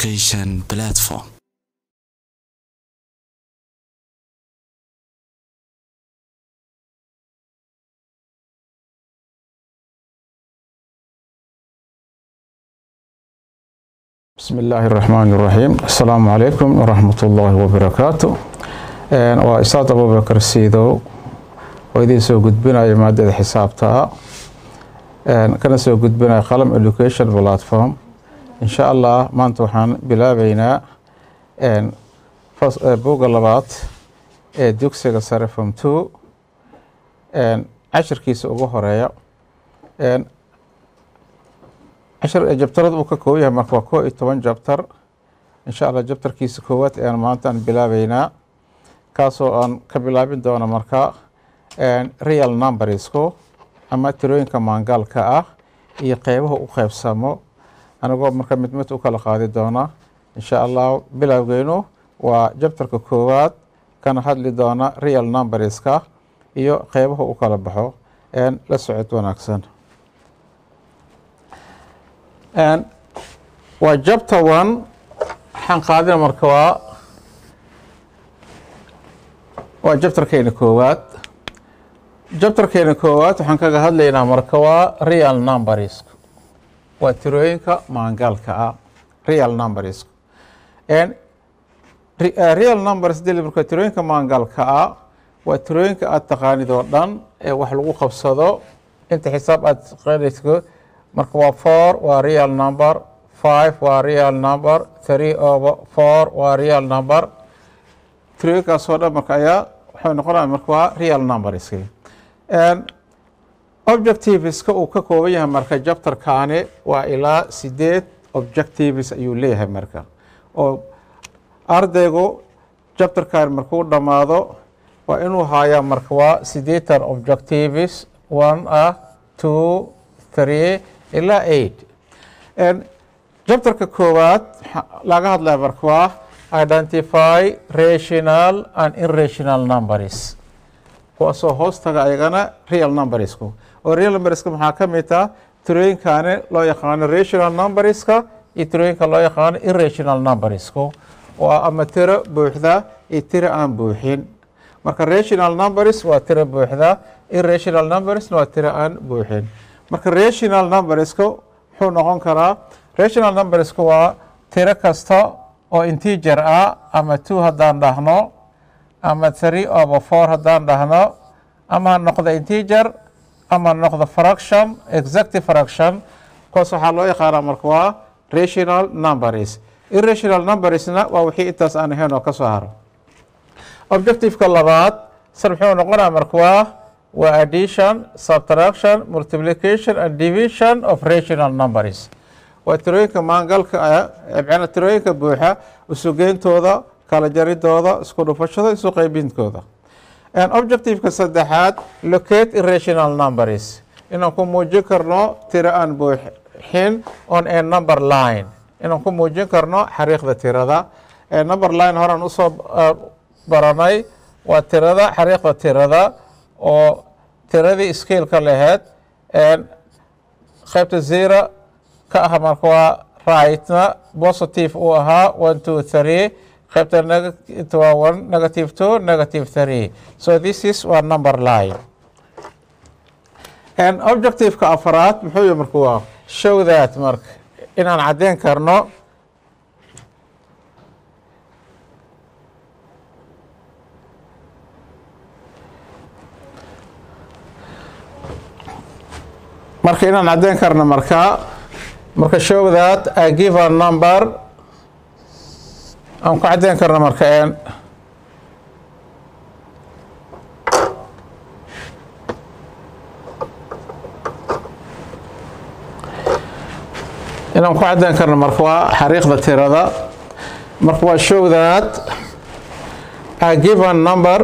Education Platform. بسم الله الرحمن الرحيم. السلام عليكم ورحمة الله وبركاته. وإسعاد أبو بكر السيدو وإذا سو قدبنا مادة حسابتها كان سو قدبنا قلم Education Platform. إن شاء الله ما نتوحن بلا بينا بوغ اللبات دوكسيغا سارفهم 2 عشر كيس أبو هرايا عشر جبترد وككوية مركوكو 10 جبتر إن شاء الله جبتر كيس كوات ما أنت بلا بينا كاسو أن كبلابين دونا مركا real numbersكو أما تروين كمان قال كأ يقيبه وخيب سامو أنا قول مركا متمت وكلا قاعد دونا إن شاء الله بلا بينو وجبتر كوات كان هاد لي دونا real numbersكا يقيبه وكلا بحو لسعد ونكسن وجبت 1 حن قادنا مركوا وجبتر كين كوات جبتر كين كوات وحن كاغا هادلينا مركوا ريال نمبرز وتروينكا مانغالكا ريال نمبرز ريال نمبرز دي مركوا تروينكا مانغالكا وتروينكا التقاني دودان wax lagu qabsado inta xisaab aad qeydayso marka waa 4 waa real number 5 waa real number 3 over 4 waa real number 3 ka soo dhan marka ayaa wuxuu noqonayaa marka waa real number iskii objectives ka uu ka kooban yahay marka chapter kaane waa ilaa 8 objectives ayuu leeyahay marka oo ardaygu chapter kaan markuu dhamaado waa inuu haayaa marka waa 8 objectives 1 2 3 إلى 8 chapter كوات laga hadlaya marka waa identify rational and irrational numbers kuwaasoo hoostaga ayagana real numberska oo real numberska maxaa ka mid ah tirooyinkaani loo yaqaano rational numberska iyo tirooyinka loo yaqaano irrational numberska waa ama tiro buuxda iyo tiro aan buuxin marka rational numbers waa tiro buuxda irrational numbers waa tiro aan buuxin marka rational numberska wuxuu noqon karaa rational numberska waa tiro kasta oo integer ah ama 2 haddaan dhahno ama 3 over 4 haddaan dhahno ama noqdo integer ama noqdo fraction exact fraction kuwaas waxaa loo yaqaanaa marka waa rational numbers irrational numbersna waa wixii intaas aan ahayn oo ka soo haro objectiveka labaad san wuxuu noqonayaa marka waa addition, subtraction, multiplication and division of rational numbers. وتروينك مانغالك يعني تروينك بوحة وسوقينتودا كلا جريدودا سكولو فشدا سوقيبينتودا. And objective كسدحات locate irrational numbers. إنكم موجكرنا تيران بوحين on a number line. إنكم موجكرنا حريق ذا تيرادا. number line هرا نصب براناي وتيرادا حريق ذا تيرادا. oo tiradii scale ka lahayd qaybta 0 ka ah marka waa right-na positive uu ahaa 1 2 3 qaybta negative waa 1 negative 2 negative 3 so this is one number line and objective ka afraad muxuu yahay marka waa show that marka inaan cadeyn karno marka inaan cadeyn karno marka show that a given number aan ku cadeyn karno marka inaan ku cadeyn karno marka waa xariiqda tirada marka waa show that a given number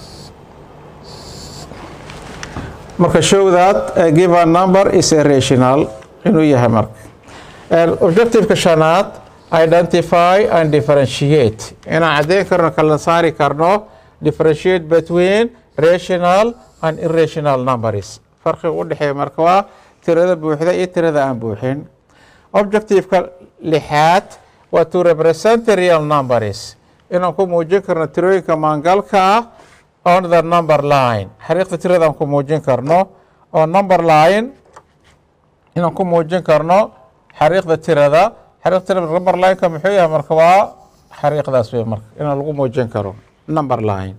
marka show that a given number is irrational inuu yahay marka objectiveka shanaad identify and differentiate inaan cadeyn karno kala saari karno differentiate between rational and irrational numbers farqiga u dhexeeya marka waa tirada buuxda iyo tirada aan buuxin objectiveka lixaad waa to represent the real numbers inaan ku muujin karno tirooyinka maangalka ah on the number line xariiqda tiradaan ku muujin karno oo number line inaan ku muujin karno xariiqda tirada number line-ka muxuu yahay marka waa xariiqdaas wey marka inaan lagu muujin karo number line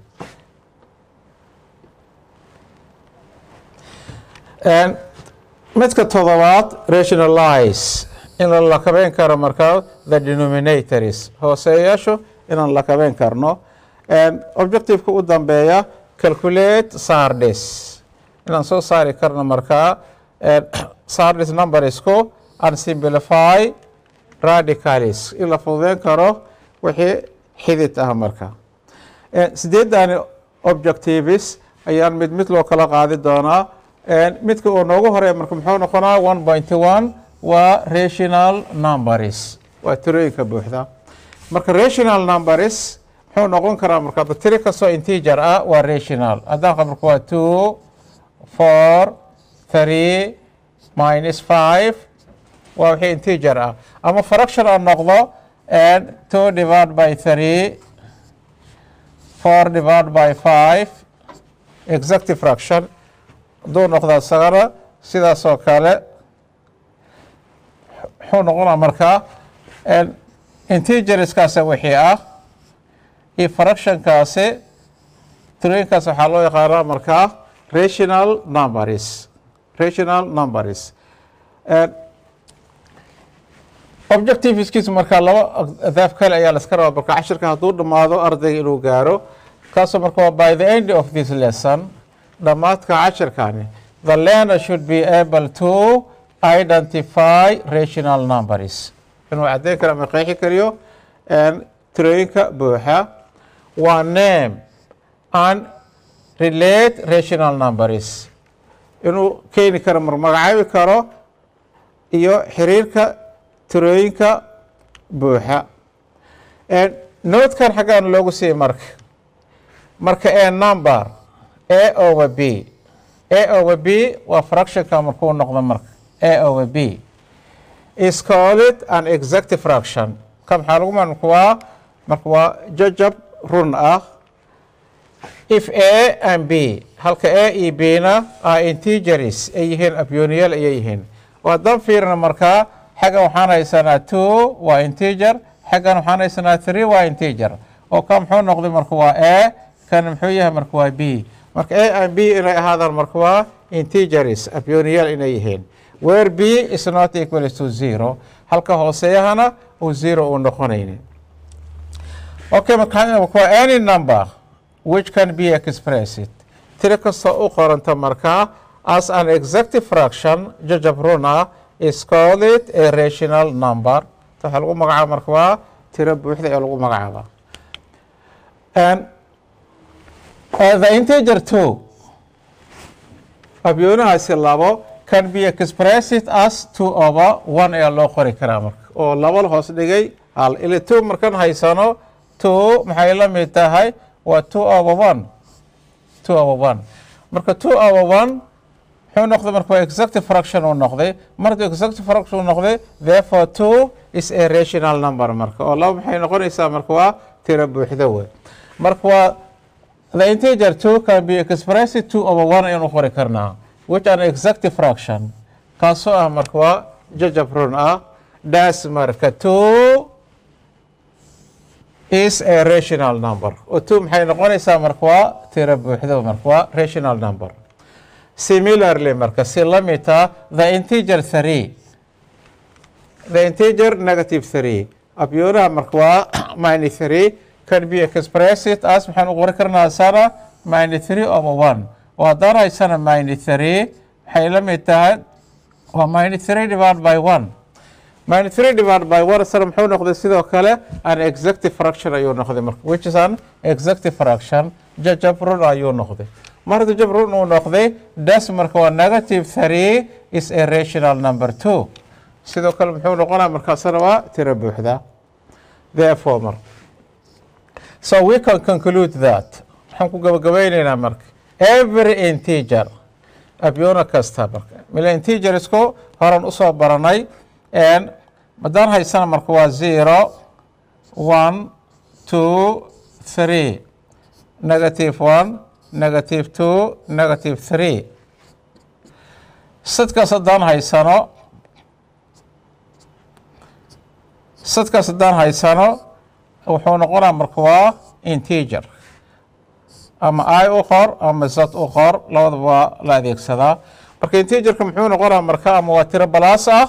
midka todobaad rationalize in la lakabeyn karo marka the denominators hooseeyaashu inaan lakabeyn karno objective-ka u dambeeya calculate sardis inaan soo saari karno marka sardis numbersku and simplify radicals in la fududeyn karo wixii xidid ah marka sideedani objectives ayaan mid loo kala qaadi doonaa midka uu noogu horeeya marka muxuu noqonaa 1.1 waa rational numbers waa tirooyinka buuxda marka rational numbers muxuu noqon karaa marka tiro kastoo integer ah waa rational haddaan qabarka waa 2 4 3 minus 5 waa wixii integer ah ama fraction oo noqdo 2 divided by 3 4 divided by 5 exact fraction hadduu noqda isagana sidaas oo kale wuxuu noqonaa markaa integerskaasi wixii ah iyo fractionkaasi tirooyinkaas waxaa loo yaqaanaa markaa rational numbers objectiveskiisa markaa laba ahdaaf kale ayaa la iska rabaa marka cashirka hadduu dhammaado ardayga inuu gaaro kaasoo marka waa by the end of this lesson dhammaadka cashirkani the learner should be able to identify rational numbers inuu caddeyn karo ama qeexi kariyo tirooyinka buuxa waa name and relate rational numbers inuu keeni karo magacaabi karo iyo xiriirka tirooyinka buuxa notekan xaggaan loogu siiyey marka number a over b waa fractionka markuu noqdo marka a over b is called an exact fraction ka maxaa lagu marka waa jajab run ah if a and b halka a iyo b na are integers ay yihiin abyooniyaal ayay yihiin haddaan fiirina markaa xaggan waxaan haysanaa 2 waa integer xaggan waxaan haysanaa 3 waa integer oo ka muxuu noqday marka waa a kan muxuu yahay marka waa b marka a and b inay ahaadaan marka waa integers abyooniyaal inay yihiin where b is not equal to 0 halka hooseeyahana uu 0 uu noqonaynin okay marka waa any number which can be expressed tiro kasta u qoranta markaa as an exact fraction jajab run ah is called a rational number waxaa lagu magacaaba marka waa tiro buuxda ee lagu magacaaba the integer 2 abyoonahaasi labo can be expressed as 2 over 1 ayaa loo qori karaa marka oo laba la hoos dhigay hal ila 2 markan haysano 2 maxay la mid tahay waa 2 over 1 marka 2 over 1 wuxuu noqday marka waa exact fraction uu noqday marka exact fraction uu noqday therefore 2 is a rational number marka oo laba maxay noqonaysaa marka waa tiro buuxda wey marka waa the integer 2 can be expressed 2 over 1 ayaan u qori karnaa which an exact fraction kaasoo ah marka waa jajab run ah das marka 2 is a rational number oo 2 maxay noqonaysaa marka waa tiro buuxda marka waa rational number similarly marka si la mid ah the integer 3 the integer negative 3 abyoonaha marka waa minus 3 can be expressed as maxaan u qori karnaa sana minus 3 over 1 oo haddaan haysana minus 3 waxay la mid tahay waa minus 3 divided by 1 minus 3 divided by 1 sana muxuu noqday sidoo kale an exact fraction ayuu noqday marka which is an exact fraction jajab run ayuu noqday mar hadduu jajab run uu noqday das marka waa negative 3 is a rational number 2 sidoo kale muxuu noqonaa markaasana waa tiro buuxda therefore marka so we can conclude that waxaan ku gabagabaynaynaa marka every integer abyoona kasta marka mila integersku horan usoo baranay haddaan haysana marka waa 0 1 2 3 negative 1 negative 2 negative 3 sadkaas haddaan haysano wuxuu noqonaa marka waa integer ama I u qor ama z u qor labadaba waa la adeegsadaa marka integerka muxuu noqonaa marka ama waa tiro plus ah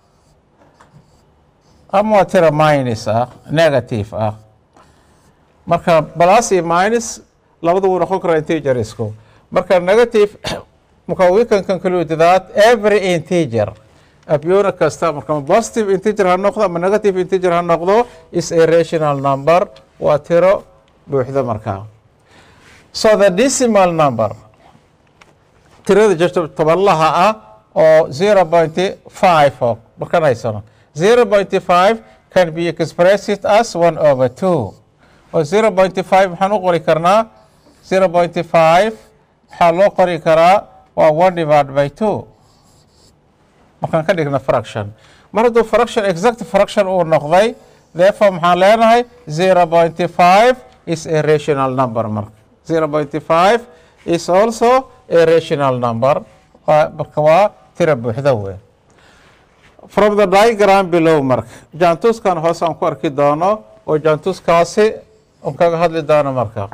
ama waa tiro minus ah negative ah marka plus iyo minus labadu wuu noqon karaa integersku marka negative marka we can conclude that every integer abuna kasta marka positive integer ha noqdo ama negative integer ha noqdo is a rational number waa tiro buuxda marka so the decimal number tirada jirta tobanlaha ah oo 0.5 markaan haysano 0.5 can be expressed as 1 over 2 oo 0.5 waxaan u qori karnaa 0.5 waxaa loo qori karaa waa 1 divided by 2 markaan ka dhigna fraction mar hadduu fraction exact fraction uu noqday therefore maxaan leenahay 0.5 is a rational number marka 0.5 is also a rational number marka waa tira buuxda weyn from the diagram below marka jaantuskan hoos aan ku arki doono oo jaantuskaasi aan kaga hadli doono marka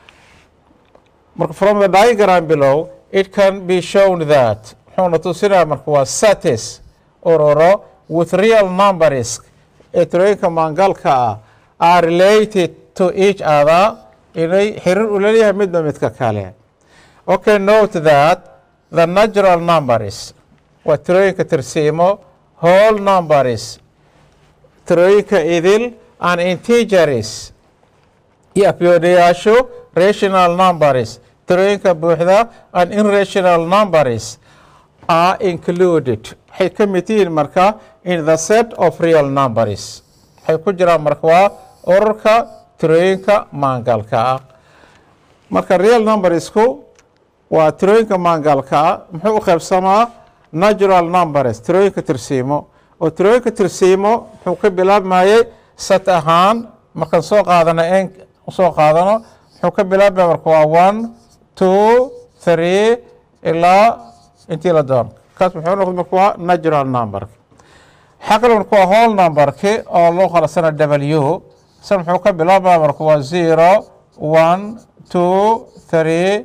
from the diagram below it can be shown that wuxuuna tusinaya marka waa satis ururo with real numbers ee tirooyinka maangalka ah are related to each other inay xiriir u leeyahay midba midka kale okay note that the natural numbers waa tirooyinka tirsiimo whole numbers tirooyinka idil and integers iyo afyoodayaashu rational numbers tirooyinka buuxda and irrational numbers are included waxay ka mid yihiin marka in the set of real numbers waxay ku jiraan marka waa ururka tirooyinka maangalka ah marka real numbersku waa tirooyinka maangalka ah muxuu u qaybsamaa natural numbers tirooyinka tirsiimo oo tirooyinka tirsiimo muxuu ka bilaabmayay set ahaan markaan soo qaadano muxuu ka bilaabmaya marka waa 1 2 3 ilaa intii la doono kaas muxuu noqday marka waa natural number xaqla marka waa whole numberki oo loo qalasana w san muxuu ka bilaabmaya marka waa 0 1 2 3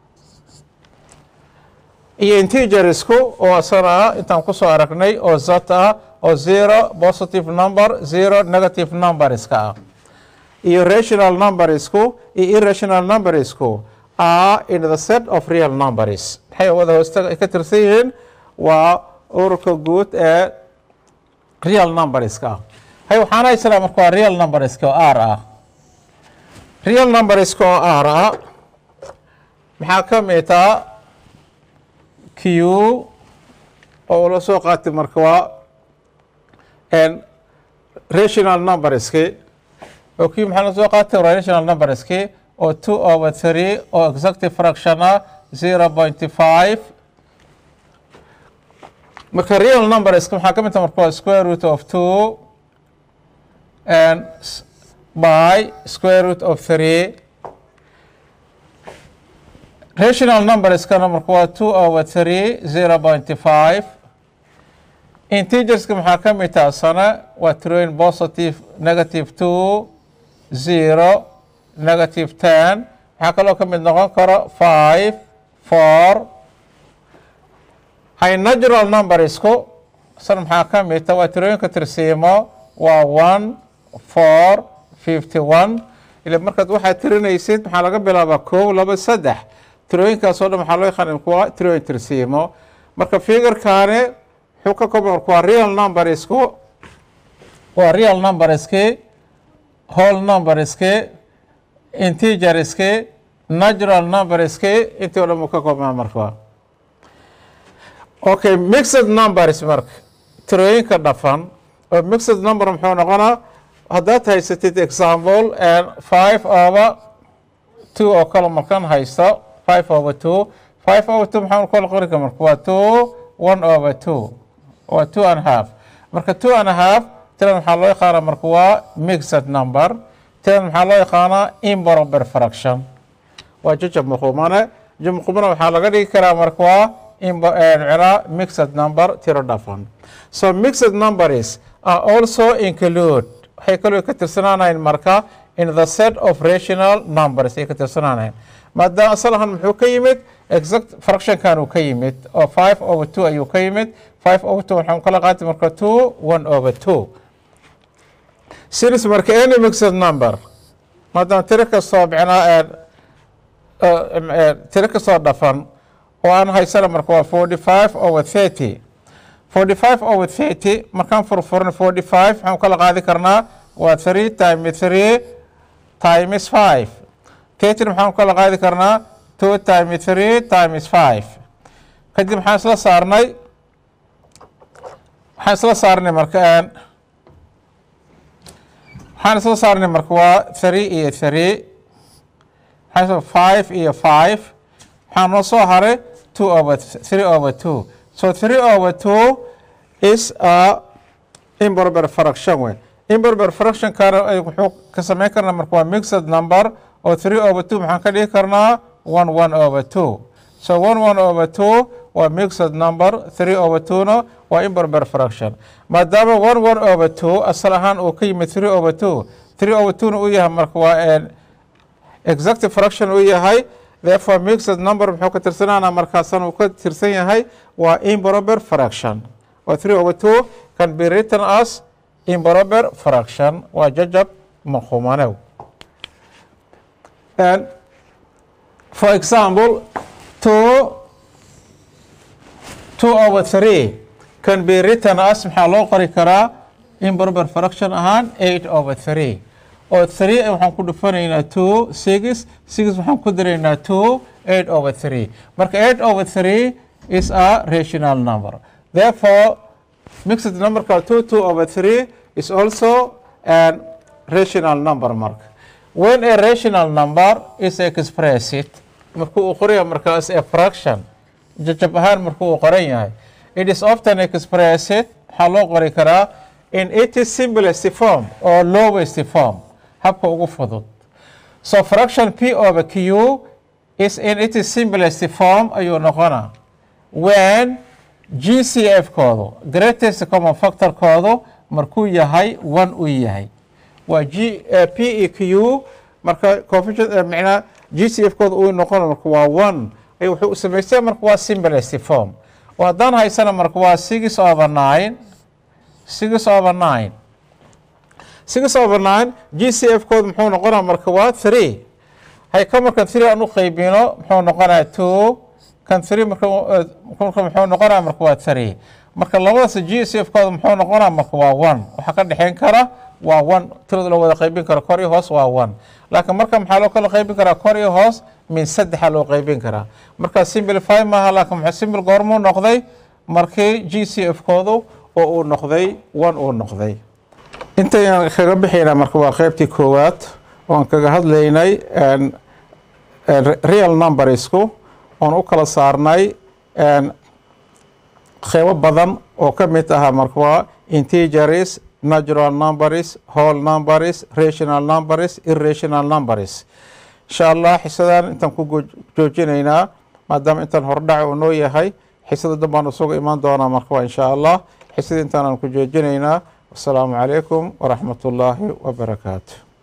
iyo integersku oo asana intaan ku soo aragnay oo zat ah oo 0 positive number 0 negative numberska ah iyo rational numbersku iyo irrational numbersku are in the set of real numbers waxay wada hoosta ka tirsan yihiin waa ururka guud ee real numberska hay waxaan haysanaa marka waa real numberska oo r ah real numberska oo r ah maxaa ka mid ah q oo la soo qaatay marka waa rational numberski oo q maxaa la soo qaatay rational numberski oo 2 over 3 oo exact fraction ah 0.5 marka real numberska maxaa ka mid ah marka waa square root of 2 and by square root of 3 rational numberskana marka waa 2 over 3 0.5 integerska maxaa ka mid ah sana waa tirooyin positive negative 2 0 negative 10 waxaa kaloo ka mid noqon karo 5 4 hay natural numbersku san maxaa ka mid ah waa tirooyinka tirsiimo waa 1 4 51 ila markaad waxaad tirinaysid maxaa laga bilaabaa 1 2 3 tirooyinkaasoo dhan waxaa loo yaqaan kuwa tirooyin tirsiimo marka figurekaani wuxuu ka kooban waa real numbersku waa real numberski whole numberski integerski natural numberski intii o dhan uu ka koobnaa marka okay mixed numbers marka tirooyinka dhafan oo mixed number muxuu noqonaa haddaad haysatid example 5 over 2 oo kale markaan haysto 5 over 2 maxaan kala qori karaa marka waa 2 1 over 2 waa 2 and a half marka 2 and a half ترى محل لو يقانا مركوا mixed number ترى محل لو يقانا improper fraction وجب مخومانه جب مخومانه محل لغا كرا مركوا mixed number ترى دافن. So mixed numbers also include هيكلو كترسنانين مركا in the set of rational numbers كترسنانين مادام أصلها محو كيمت exact fraction كانوا كيمت أو 5 over 2 أيو كيمت 5 over 2 نحن كلا قاعد مركا 2 1 over 2 series مركا any mixed number مادام ترك الصابعنا ترك الصادفا وأنا هاي سلام مركا 45 over 30 45 over 30 مركان فرفورن 45 نحن كلا قاعد ذكرنا و 3 times 3 times 5 30 نحن كلا قاعد ذكرنا 2 times 3 times 5 كدي محاسلة صارني محاسلة صارني مركان محاسلة صارني مركوا 3 إيه 3 محاسلة 5 إيه 5 محاسلة هاري 2 over 3 over 2 so 3 over 2 is a improper fraction improper fraction كان كسمين كرنا مركوا mixed number or 3 over 2 محن كده كرنا 1 1 over 2 so 1 1 over 2 و mixed number 3 over 2 no و improper fraction ما دام 1 1 over 2 أصلها وقيمة 3 over 2 3 over 2 وياها مركوا exact fraction وياها هاي therefore mixed number محوكة ترسنا مركاسان وكد ترسيها هاي و improper fraction و 3 over 2 can be written as improper fraction وججب مخومانه. And for example 2 over 3 can be written as maxaa loo qori karaa improper fraction ahaan 8 over 3 oo 3 waxaan ku dhufanaynaa 2 6 6 waxaan ku daraynaa 2 8 over 3 marka 8 over 3 is a rational number therefore mixed number ka 2 over 3 is also a rational number mark when a rational number is expressed markuu uu qorayo markaas a fraction jajab ahaan markuu uu qoran yahay it is often expressed waxaa loo qori karaa in its simplest form or lowest form habka ugu fudud so fraction p over q is in its simplest form ayuu noqonaa when GCF koodu greatest common factor koodu markuu yahay 1 uu yahay waa p e q marka coefficient macna GCF koodu uu noqon marka waa 1 ay wuxuu u sameeyay marka waa simplest form oo haddaan haysana marka waa 6 over 9 GCF koodu muxuu noqonaa marka waa 3 hay ka marka 3 aan u qaybino muxuu noqonaa 2 kan 3 marka muxuu noqonaa marka waa 3 marka labadaas GCF koodu muxuu noqonaa marka waa 1 waxa ka dhaxeyn kara waa 1 tirada loo wada qaybin karo kor iyo hoos waa 1 laakiin marka maxaa loo kala qaybin karaa kor iyo hoos min 3 loo qaybin karaa marka simplify maaha laakiin waxa simple goormo noqday markii GCF koodu oo uu noqday 1 uu noqday intaan kaga bixinaa marka waa qaybtii koowaad oo aan kaga hadlaynay real numbersku oon u kala saarnay qaybo badan oo ka mid ah marka waa integers natural numbers whole numbers rational numbers irrational numbers insha Allah xisadan intaan ku joojinaynaa maadaama intaan hordhac uu noo yahay xisada dambaan usugu imaan doonaa marka waa insha Allah xisada intaan ku joojinaynaa السلام عليكم ورحمة الله وبركاته.